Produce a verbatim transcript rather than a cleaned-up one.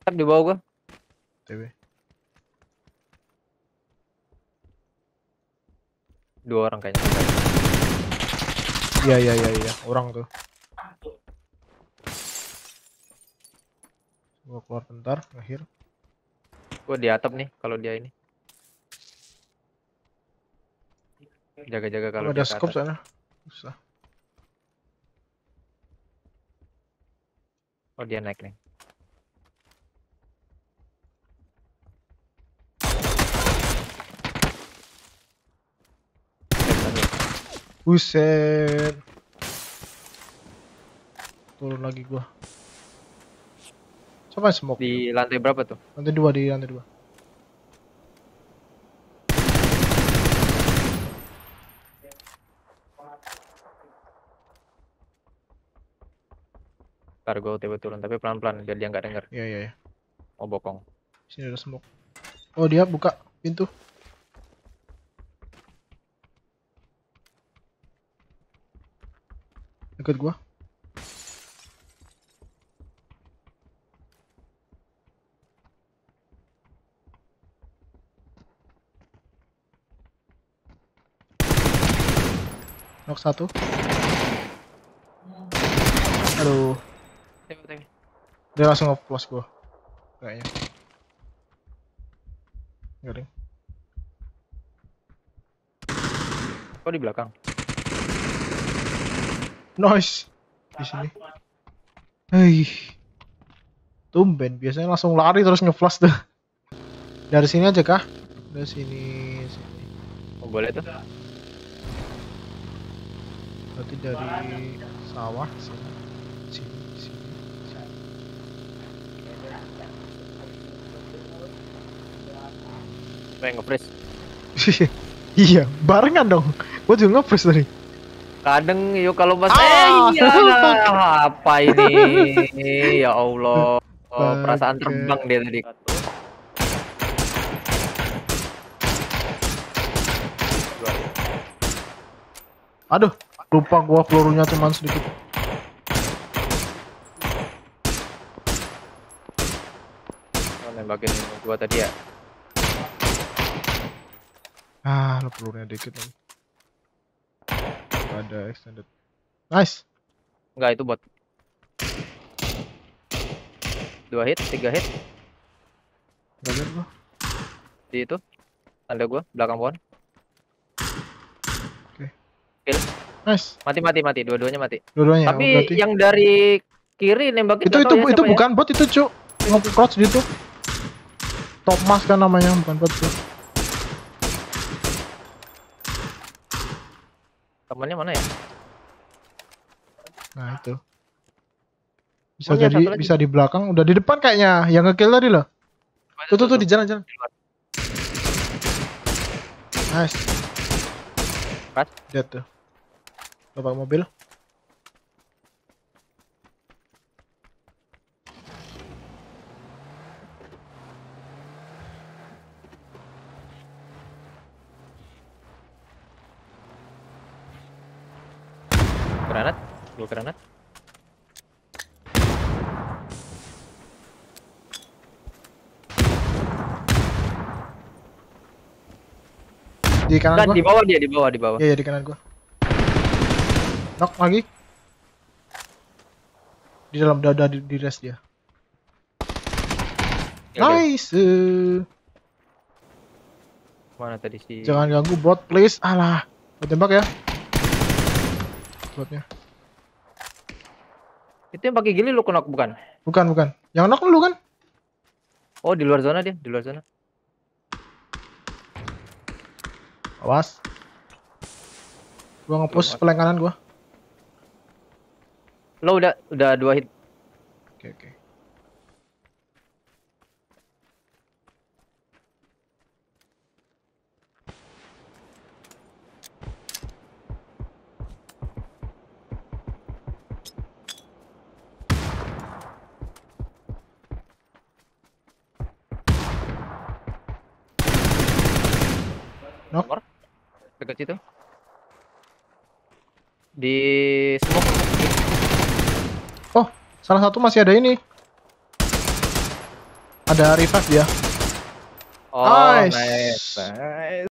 Kan di bawah gua. T W. Dua orang kayaknya. Iya iya iya iya, orang tuh. Gua keluar bentar, akhir. Gua di atap nih kalau dia ini. Jaga-jaga kalau Kalau dia ada ke scope atas. sana. Susah. Oh, dia naik nih. Buset. Turun lagi gua. Coba smoke. Di lantai berapa tuh? Lantai dua, di lantai dua. Ntar gua tiba turun tapi pelan-pelan biar dia nggak denger. Iya iya iya. Mau bokong. Sini ada smoke. Oh, dia buka pintu. Deket gua. Knock satu. Aduh, Tengok, tengok. dia langsung nge-flash gua. Kayaknya. Garing. Kok di belakang? Nice. Di sini. Hei. Tumben, biasanya langsung lari terus nge-flash tuh. Dari sini aja kah? Dari sini, sini. Oh, boleh tuh. Berarti dari sawah sini. Sini, sini. Pengen nge-freeze. Iya, barengan dong. Gua juga nge-freeze tadi. Kadang yuk kalau pas Ah, eh iya apa ini? Ya Allah. Oh, perasaan Bangke. terbang dia tadi. Aduh, lupa gua pelurunya cuman sedikit. Oh, nembakin gua tadi ya. Ah, lo pelurunya dikit lagi. Gak ada extended. Nice. Enggak, itu bot. Dua hit, tiga hit. Gak liat gua. Di itu. Tanda gua belakang pohon. Oke. Kill. Nice. Mati mati mati, dua-duanya mati. Dua-duanya. Tapi Oh, berarti yang dari kiri nembakin itu nggak itu tahu ya itu siapa bukan bot, itu cu. Nge-crouch gitu. Top mas kan namanya, bukan bot tuh. Temannya mana ya? Nah, itu. Bisa Oh, iya, jadi satu lagi. bisa di belakang, udah di depan kayaknya. Yang nge-kill tadi loh. Tuh tuh tuh di jalan-jalan. Nice. Ras. Dead tuh. Bapak mobil. Granat, gua granat. Di kanan Kan gua. di bawah dia, di bawah, di bawah. Iya, iya, di kanan gua. Knock lagi. Di dalam dada di, di rest dia. Ya, Nice. mana tadi si? Jangan ganggu bot, please. Alah. Gua tembak ya. Botnya. Itu yang pakai gili lu knock bukan? Bukan, bukan. Yang knock lu kan? Oh, di luar zona dia, di luar zona. Awas. Gua nge-push flank kanan gua. Lo udah udah dua hit. Oke, oke. Knock. Nomor dekat situ. Di smoke. Oh, salah satu masih ada ini. Ada revive dia. Oh, Nice. nice. Nice.